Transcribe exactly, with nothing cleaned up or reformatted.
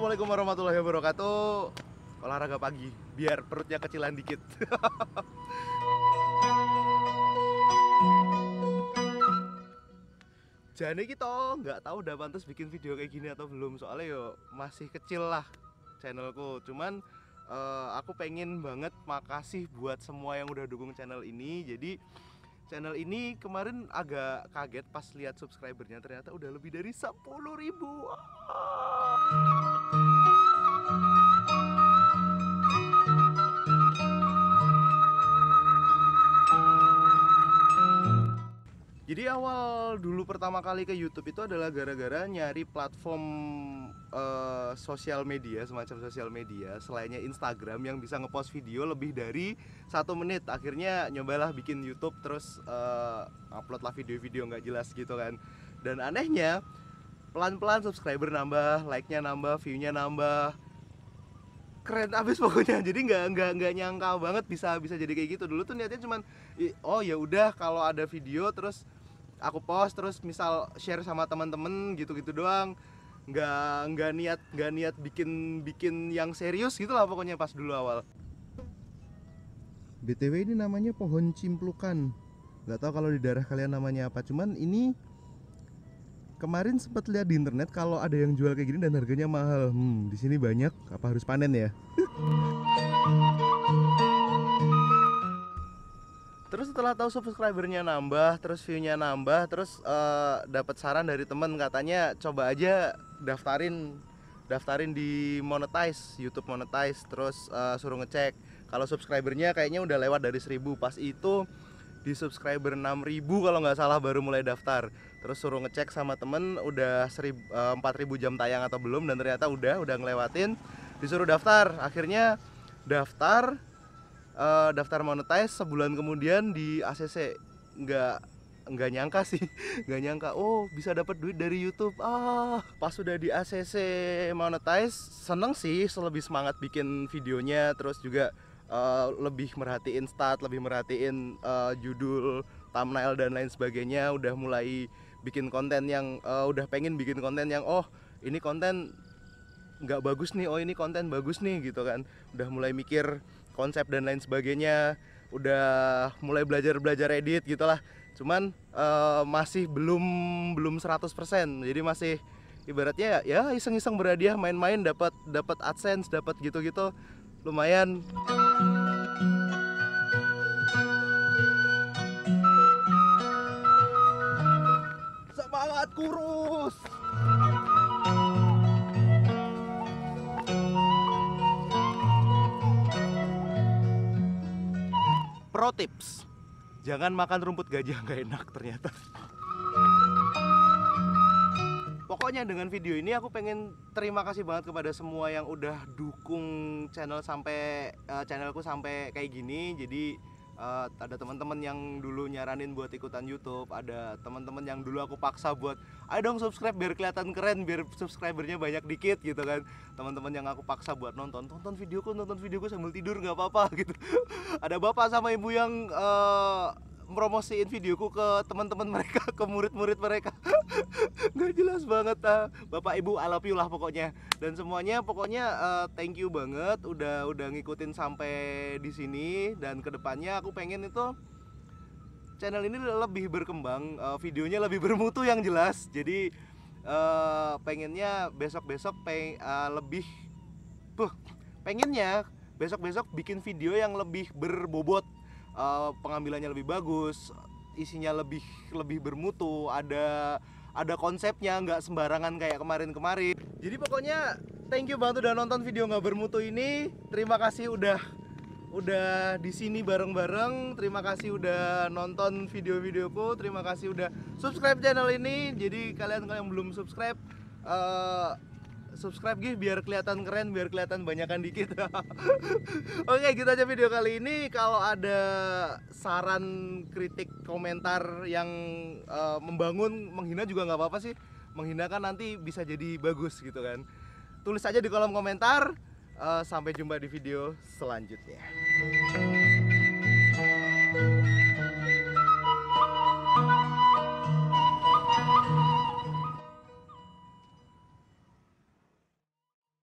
Assalamualaikum warahmatullahi wabarakatuh. Olahraga pagi biar perutnya kecilan dikit. Jadi kita nggak tahu udah pantas bikin video kayak gini atau belum, soalnya yo masih kecil lah channelku. Cuman uh, aku pengen banget makasih buat semua yang udah dukung channel ini. Jadi channel ini kemarin agak kaget pas lihat subscribernya, ternyata udah lebih dari sepuluh ribu. Jadi awal dulu pertama kali ke YouTube itu adalah gara-gara nyari platform uh, sosial media, semacam sosial media selainnya Instagram yang bisa ngepost video lebih dari satu menit. Akhirnya nyobalah bikin YouTube, terus uh, upload lah video-video nggak jelas gitu kan. Dan anehnya pelan-pelan subscriber nambah, like-nya nambah, view-nya nambah, keren abis pokoknya. Jadi nggak nggak nggak nyangka banget bisa bisa jadi kayak gitu. Dulu tuh niatnya cuman oh ya udah kalau ada video terus aku post, terus misal share sama teman-teman gitu-gitu doang, nggak nggak niat nggak niat bikin bikin yang serius gitu lah pokoknya pas dulu awal. B T W ini namanya pohon cimplukan, nggak tahu kalau di daerah kalian namanya apa. Cuman ini kemarin sempat lihat di internet kalau ada yang jual kayak gini dan harganya mahal. Hmm, di sini banyak, apa harus panen ya? Terus setelah tahu subscribernya nambah, terus view-nya nambah, terus uh, dapat saran dari temen, katanya coba aja daftarin daftarin di monetize, YouTube monetize, terus uh, suruh ngecek kalau subscribernya kayaknya udah lewat dari seribu. Pas itu di subscriber enam ribu kalau nggak salah baru mulai daftar. Terus suruh ngecek sama temen udah empat ribu jam tayang atau belum, dan ternyata udah udah ngelewatin. Disuruh daftar, akhirnya daftar. Uh, daftar monetize, sebulan kemudian di A C C. Nggak nggak nyangka sih, nggak nyangka oh bisa dapat duit dari YouTube. Ah, pas sudah di A C C monetize, seneng sih, lebih semangat bikin videonya, terus juga uh, lebih merhatiin stat, lebih merhatiin uh, judul, thumbnail dan lain sebagainya. Udah mulai bikin konten yang uh, udah pengen bikin konten yang oh ini konten nggak bagus nih, oh ini konten bagus nih gitu kan. Udah mulai mikir konsep dan lain sebagainya, udah mulai belajar-belajar edit gitulah. Cuman uh, masih belum belum seratus persen. Jadi masih ibaratnya ya iseng-iseng berhadiah, main-main dapat dapat AdSense, dapat gitu-gitu. Lumayan. Semangat kurus. Pro tips, jangan makan rumput gajah, nggak enak ternyata. Pokoknya dengan video ini aku pengen terima kasih banget kepada semua yang udah dukung channel sampai uh, channelku sampai kayak gini. Jadi uh, ada teman-teman yang dulu nyaranin buat ikutan YouTube, ada teman-teman yang dulu aku paksa buat ayo dong subscribe biar kelihatan keren, biar subscribernya banyak dikit gitu kan. Teman-teman yang aku paksa buat nonton tonton videoku nonton videoku sambil tidur nggak apa-apa gitu. Ada bapak sama ibu yang uh, promosiin videoku ke teman-teman mereka, ke murid-murid mereka. Nggak jelas banget, ah. Bapak ibu I love you lah pokoknya. Dan semuanya pokoknya uh, thank you banget udah udah ngikutin sampai di sini. Dan kedepannya aku pengen itu channel ini lebih berkembang, uh, videonya lebih bermutu yang jelas. Jadi uh, pengennya besok-besok peng, uh, lebih buh, pengennya besok-besok bikin video yang lebih berbobot. Uh, pengambilannya lebih bagus, isinya lebih lebih bermutu, ada ada konsepnya, nggak sembarangan kayak kemarin-kemarin. Jadi pokoknya thank you banget udah nonton video nggak bermutu ini. Terima kasih udah udah di sini bareng-bareng. Terima kasih udah nonton video-videoku. Terima kasih udah subscribe channel ini. Jadi kalian kalau yang belum subscribe, uh, subscribe gih biar kelihatan keren, biar kelihatan banyakan dikit. Oke, gitu aja video kali ini. Kalau ada saran, kritik, komentar yang uh, membangun, menghina juga nggak apa-apa sih. Menghina kan nanti bisa jadi bagus gitu kan. Tulis aja di kolom komentar. Uh, sampai jumpa di video selanjutnya.